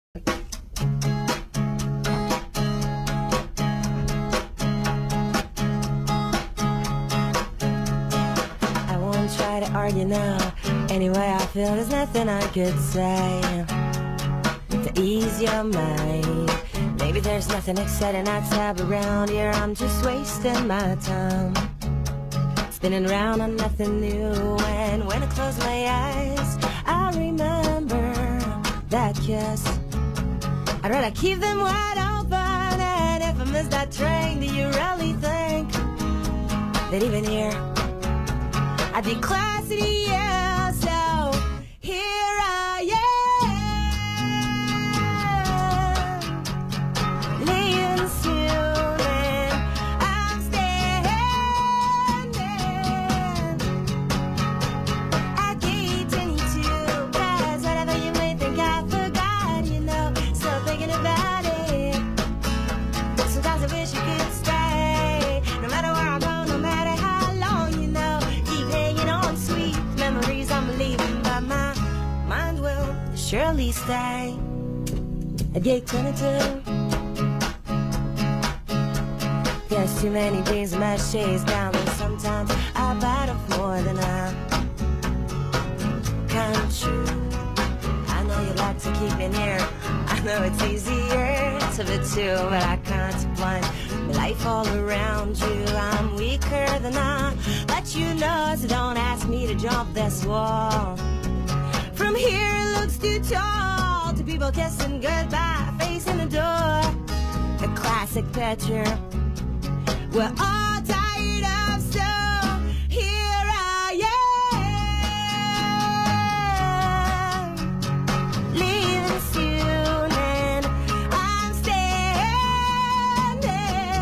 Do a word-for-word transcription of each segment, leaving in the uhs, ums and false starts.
Try to argue now. Anyway, I feel there's nothing I could say to ease your mind. Maybe there's nothing exciting I'd have around here. I'm just wasting my time, spinning around on nothing new. And when I close my eyes, I remember that kiss. I'd rather keep them wide open. And if I miss that train, do you really think that even here I'd be classy, yeah, so here I am, leaving soon, and I'm standing at gate twenty-two, cause whatever you may think I forgot, you know, still thinking about it. Sometimes I wish you could stay, no matter where I go, no matter how long, you know. Memories I'm leaving, but my mind will surely stay at gate twenty-two. There's too many days my shades down, and sometimes I bite off more than I can chew. I know you like to keep me near, I know it's easier to be two, but I can't blind my life all around you. I'm weaker than I let you know, so don't ask me to jump this wall. From here it looks too tall to people kissing goodbye, facing the door. A classic picture we're all tired of, so here I am, leaving soon, and I'm standing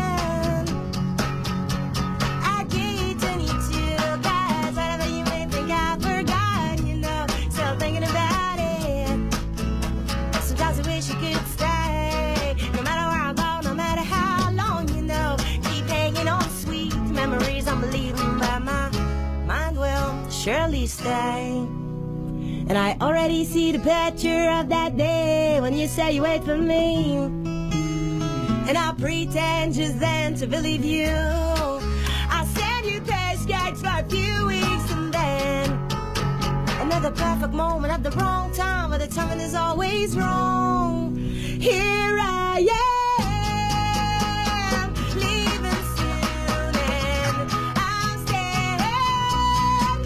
at gate twenty-two, cause whatever you may think I forgot, you know, still thinking about it. Sometimes I wish you could stay, no matter where I go, no matter how long, you know. Keep hanging on sweet memories I'm leaving, but my mind will surely stay. And I already see the picture of that day when you say you wait for me, and I'll pretend just then to believe you. I'll send you pancakes for a few weeks, and then another perfect moment at the wrong time, where the timing is always wrong. Here I am, leaving soon, and I'm standing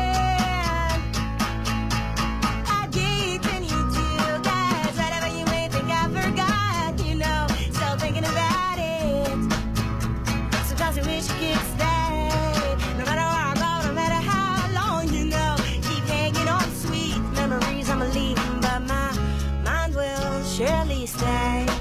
at gate twenty-two, cause whatever you may think I forgot, you know, still thinking about it. Sometimes I wish you could stay, no matter where I go, no matter how long, you know. Keep hanging on sweet memories I'm leaving, but my mind will surely stay.